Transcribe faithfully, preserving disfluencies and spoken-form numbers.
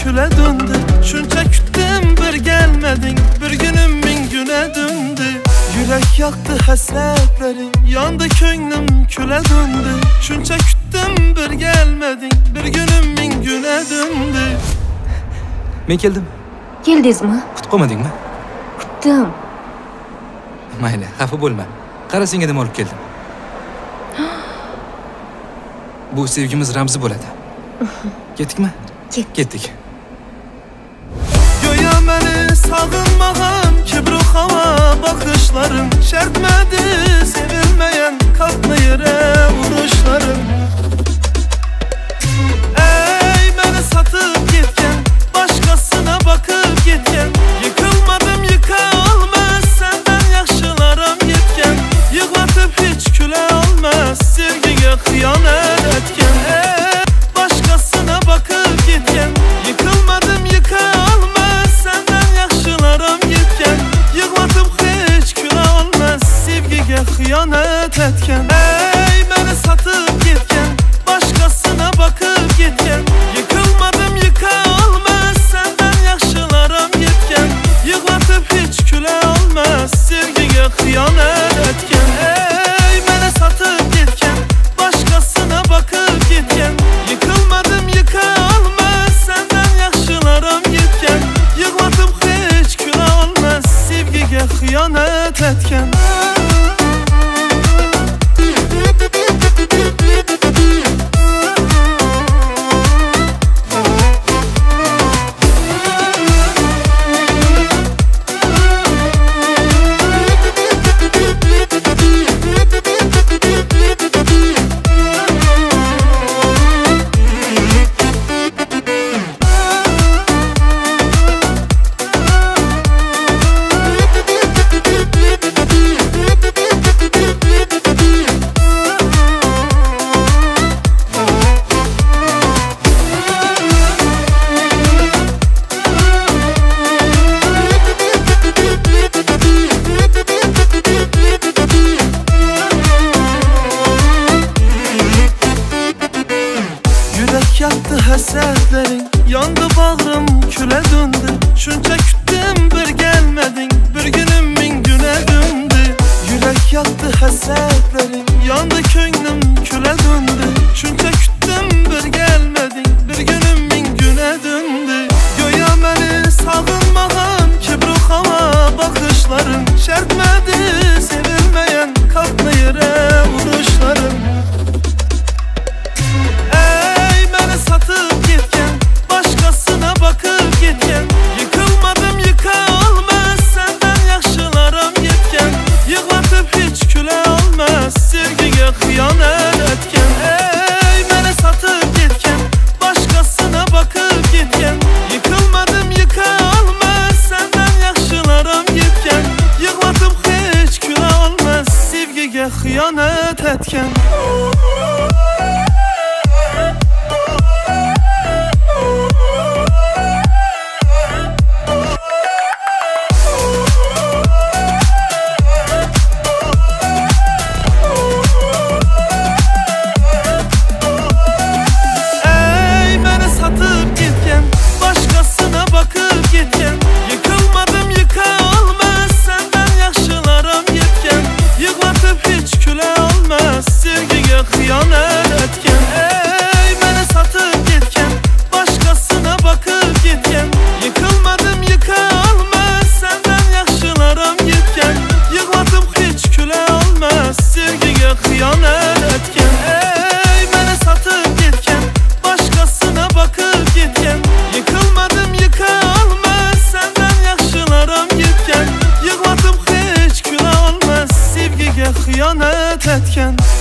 küle döndü. Şunca küttüm bir gelmedin, bir günüm min güne döndü. Yürek yaktı hasretlerin, yandı könlüm küle döndü. Şunca küttüm bir gelmedin, bir günüm min güne döndü. Men keldim. Keldingizmi? Kutib qolmadingmi? Kutdim. Mayli, xafa bo'lma. Qara, senga dam olib keldim. Bu sevgimiz ramzi bo'ladi. Ketdikmi? Ket. Ketdik. Göya meni sağınmağım, kibru hava bakışlarım şertmedi sevilmeyen kalkma yere vuruşlarım. Ey beni satıp gitken, başkasına bakıp gitken, yıkılmadım yıka olmaz senden yaşlılarım gitken, yıklatıp hiç küle olmaz sevgiye hıyanet etken. Ey başkasına bakıp gitken, yıkılmadım yıka olmaz senden yaşlılarım gitken, yıklatıp hiç küle olmaz sevgiye hıyanet etken. Ey beni satıp gitken, başkasına bakıp gitken, yıkılmadım yıka olmaz senden yaşlılarım gitken, yıklatıp hiç küle olmaz sevgiye hıyanet etken. Ey beni satıp gitken, başkasına bakıp gitken, yıkılmadım yıka olmaz senden yaşlılarım gitken, yıklatıp hiç küle olmaz sevgiye hıyanet etken. Yaktı hasretlerin, yandı bağrım küle döndü. Şunca küttüm bir gelmedin, bir günüm min güne döndü. Yürek yaktı hasretlerin, yandı könlüm küle döndü. Şunca küttüm bir gelmedin, bir günüm min güne döndü. Göya beni sağınmağım, kibru hava bakışlarım şertmedi sevilmeyen kalkma yere vuruşlarım. Satıp gitken, başkasına bakıp gitken, yıkılmadım yıka olmaz senden yaşlılarım gitken, yıklatıp hiç küle olmaz sevgiye hıyanet etken. Ey beni satıp gitken, başkasına bakıp gitken, yıkılmadım yıka olmaz senden yaşlılarım gitken, yıklatıp hiç küle olmaz sevgiye hıyanet etken. Hıyanet etken.